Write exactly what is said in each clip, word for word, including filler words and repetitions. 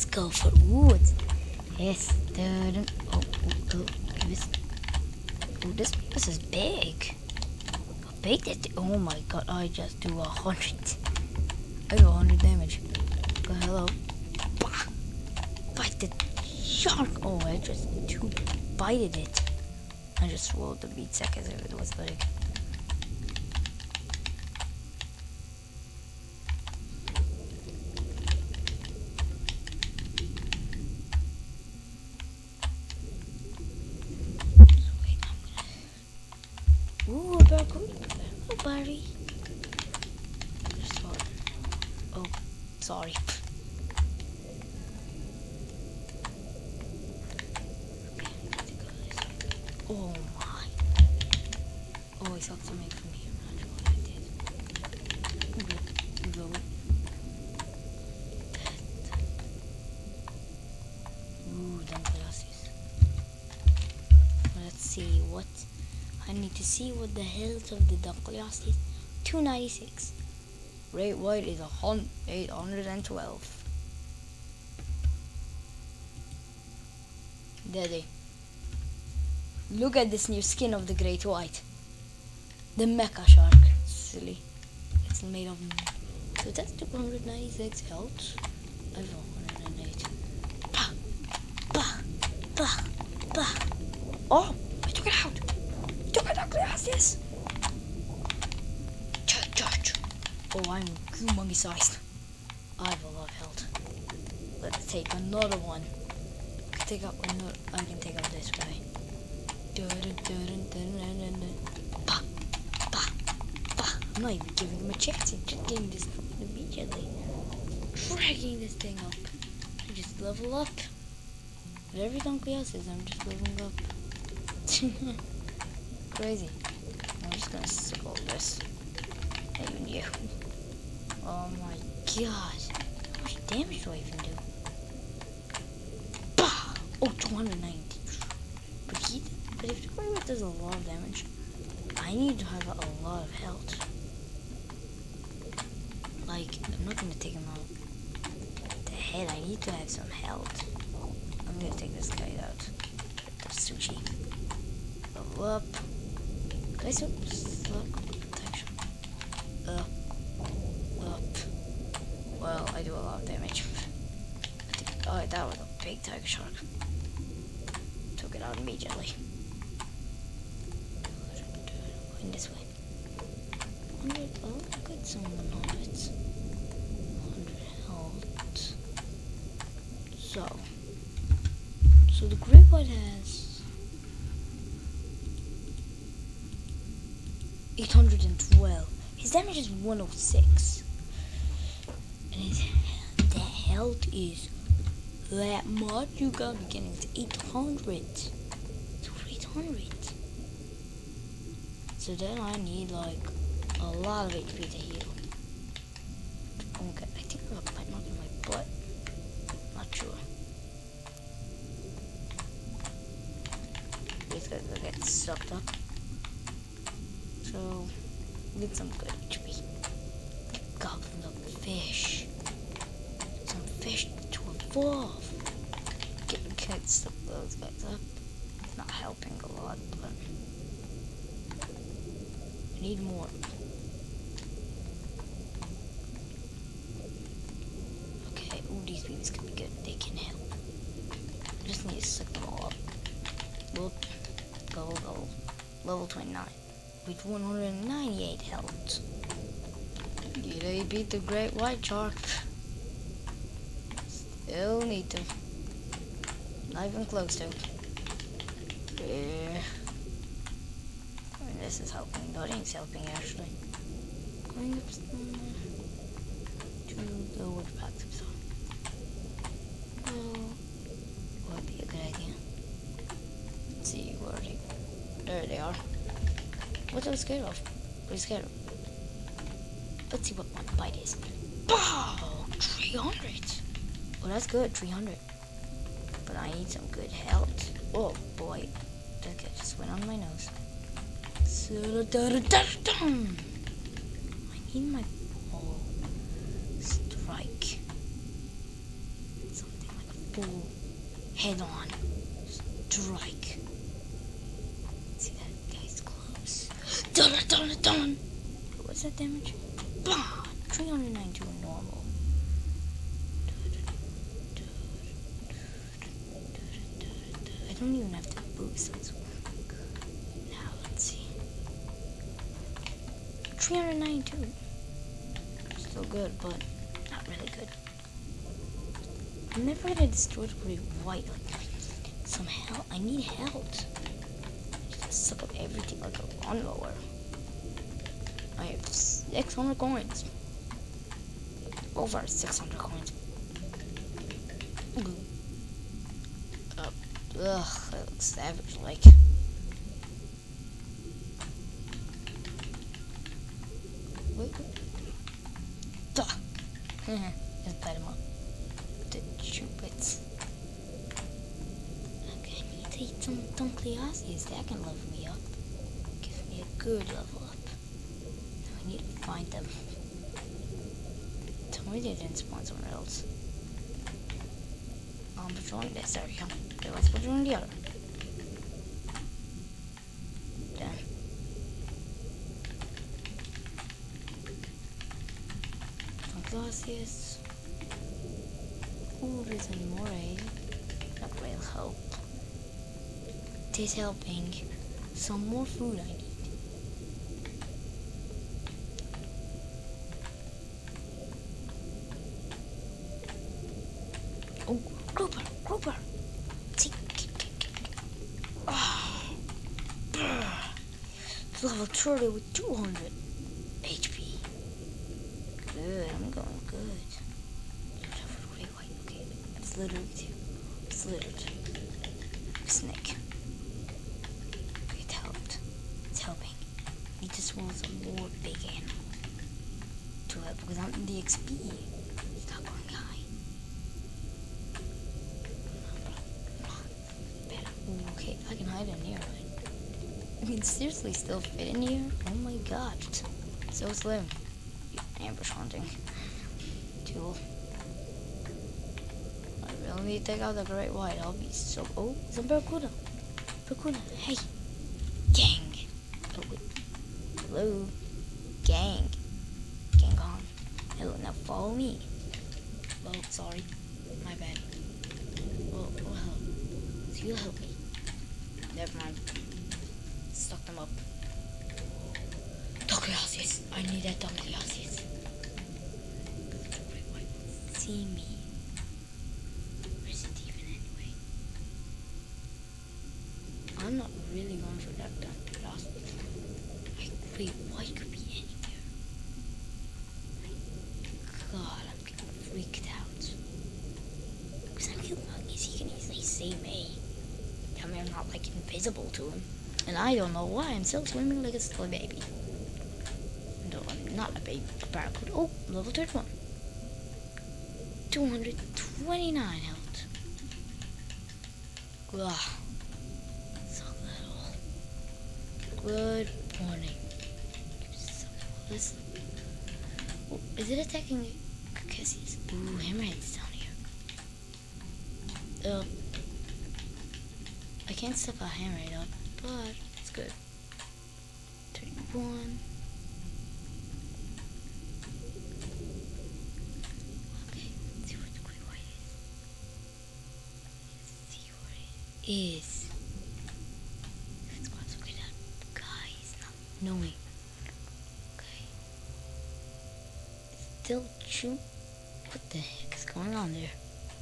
let's go for wood. Yes. Dun, oh, oh, oh, this. Oh, this. This is big. How big this? Oh my god! I just do a hundred. I do a hundred damage. Go hello. Bah! Bite the shark. Oh, I just two bited it. I just swallowed the meat sack as if it was big. Ooh, a barracuda. Oh, Barry. Just thought. Oh, sorry. Oh my. Oh, he sucked something from here. I'm not sure what I did. Good. Low. Ooh, them glasses. Let's see what. I need to see what the health of the Dunkleos is. two ninety-six. Great white is eight hundred twelve. Daddy. Look at this new skin of the great white. The mecha shark. Silly. It's made of. So that's two hundred ninety-six health. I have one hundred eight. Bah! Bah! Bah! Bah! Oh! I took it out! Took it out, yes! Church, church! Oh, I'm humongous sized. I have a lot of health. Let's take another one. I can take out another. I can take out this guy. Bah, bah, bah. I'm not even giving him a chance. I'm just getting this immediately. Dragging this thing up. I just level up. But every donkey else is, I'm just leveling up. Crazy. I'm just gonna suck all this. Hey, you knew. Oh my god. How much damage do I even do? Bah! Oh, two hundred ninety. But he. But if the Great does a lot of damage, I need to have a lot of health. Like, I'm not gonna take him out the head, I need to have some health. I'm gonna take this guy out. The sushi. Level up. Can I still slug protection? Up. Up. Well, I do a lot of damage. Oh, that was a big tiger shark. Took it out immediately. Going this way. one hundred, oh, look at some of the knowledge. one hundred health. So. So the great white has eight hundred twelve. His damage is one oh six. And his the health is that much. You gotta be getting to eight hundred. To eight hundred. So then I need like a lot of H P to heal. Okay, I think I got a bite mark in my butt. Not sure. These guys will get sucked up. So, get some good H P. Goblins of fish. Some fish to evolve. Get, get suck those guys up. It's not helping a lot, but I need more. Okay, ooh, these babies can be good. They can help. I just need to suck them all up. Whoop. Go, go. Level twenty-nine. With one hundred ninety-eight health. Did I beat the great white shark? Still need to. Not even close to. Yeah. I mean, this is helping. Nothing's helping actually. Going up to lower the bathtub zone. Well, would be a good idea. Let's see where they. There they are. What are you scared of? What are you scared of? Let's see what my bite is. Bow! three hundred! Oh, that's good, three hundred. But I need some good health. Oh boy. That guy just went on my nose. I need my ball. Strike. Something head on. Strike. See that guy's close. Dun dun dun. What's that damage? Bah! three hundred ninety-two normal. I don't even have to boost this one. Now let's see. three hundred ninety-two. Still good, but not really good. I'm never gonna destroy the great white. Like, some hell. I need health. Just suck up everything like a lawnmower. I have six hundred coins. Over six hundred coins. Ooh. Uh, ugh, that looks savage like. Wait, wait. Duh. Just bite him up. The Chupids. Okay, I need to eat some Dunkleases. That can level me up. Give me a good level up. Now I need to find them. Tell me they didn't spawn somewhere else. I'm patrolling this. There we go. Okay, let's patrol the other. Done. Dunkleases. Ooh, there's more aid. That will help. It is helping. Some more food I need. Oh, grouper, grouper. See, oh. It's level thirty with two hundred H P. Good, I'm going good. Great white. Okay, it's littered. It's littered. Snake. Okay, it helped. It's helping. I need to swallow some more big animal to help because I'm in the X P. It's not going high. Okay, I can hide in here. I mean, seriously, still fit in here? Oh my god. So slim. Ambush hunting. Tool. I really need to take out the great white. I'll be so. Oh, it's a Barracuda. Barracuda. Hey. Gang. Oh, wait. Hello. Gang. Gang on. Hello, now follow me. Oh, sorry. My bad. Oh, oh, help. So you'll help me. Never mind. Stuck them up. Dunkleases. I need that Dunkleases. See me. Where's it even anyway? I'm not really going for that Dunkleases. Like, wait, white could be anywhere. My god, I'm getting freaked out. Because I'm humongous, he can easily see me. I mean, I'm not like invisible to him. And I don't know why I'm still swimming like a silly baby. No, I'm not a baby barracuda. Oh, level thirty-one. two hundred twenty-nine health. Ugh. So little. Good morning. Listen. Oh, is it attacking the Caucasians? Ooh, hammerhead's down here. Uh. I can't step a hammerhead up, but it's good. thirty-one. Okay, let's see what the great white is. Let's see what it is. If it's quite okay, that guy is not knowing. Okay. It's still chew. What the heck is going on there?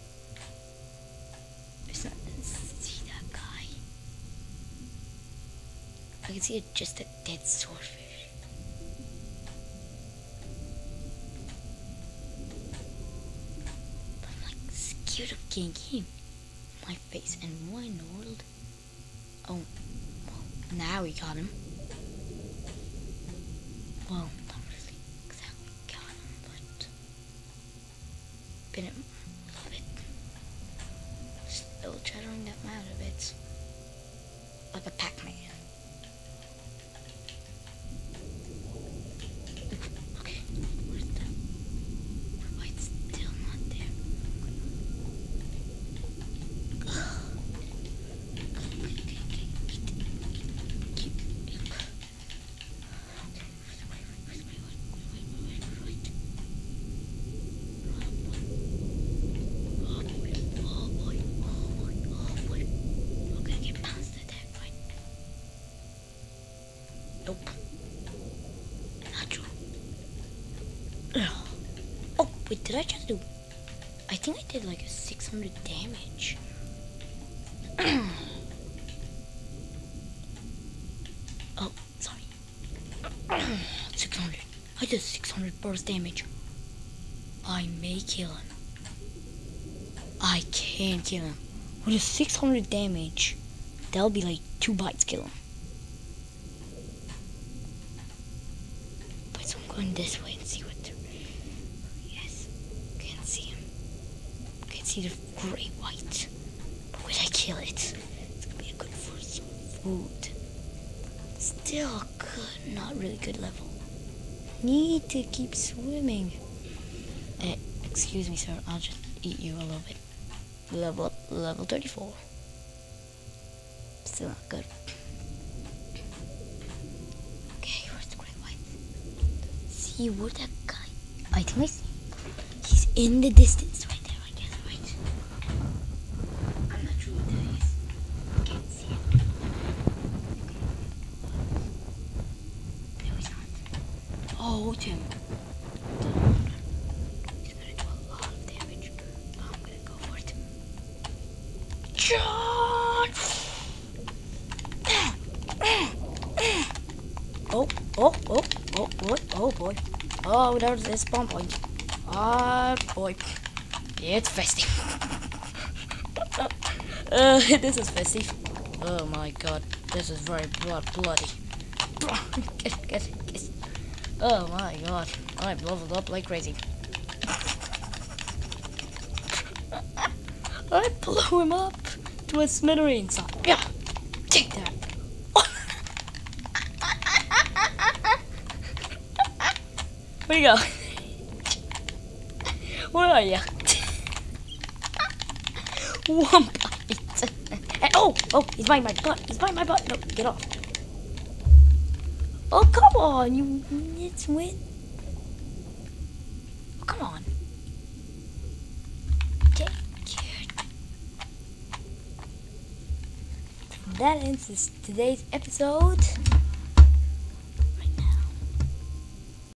There's not. I can see it just a dead swordfish. But I'm like scared of getting him in my face. And why in the world? Oh, well, now we got him. Well, not really exactly got him, but been a little bit. Still chattering that mouth a bit. Like a Pac-Man. Wait, did I just do... I think I did like a six hundred damage. Oh, sorry. six hundred. I did six hundred burst damage. I may kill him. I can kill him. With a six hundred damage, that'll be like two bites kill him. But so I'm going this way and see what the... Yes, can't see him. Can't see the great white. But when I kill it, it's gonna be a good for some food. Still a good, not really good level. Need to keep swimming. Uh, excuse me, sir. I'll just eat you a little bit. Level up, level thirty-four. Still not good. Okay, where's the great white? See where that guy? I think I see. He's in the distance right there. I guess, right? I'm not sure what that is. I can't see it. No, he's not. Oh, Tim. He's gonna do a lot of damage. I'm gonna go for it. John! Oh, oh, oh, oh, boy, oh boy. Oh, there's this spawn point. Ah, boy. It's festive. uh, this is festive. Oh my god, this is very blood bloody. Get, get, get. Oh my god, I've leveled up like crazy. I blew him up to a smithereens. Yeah, take that. Where you go? Where are you? One bite. Hey, oh, oh, he's biting my butt. He's biting my butt. No, get off. Oh, come on, you nitwit. Oh, come on. Take care. That ends this, today's episode.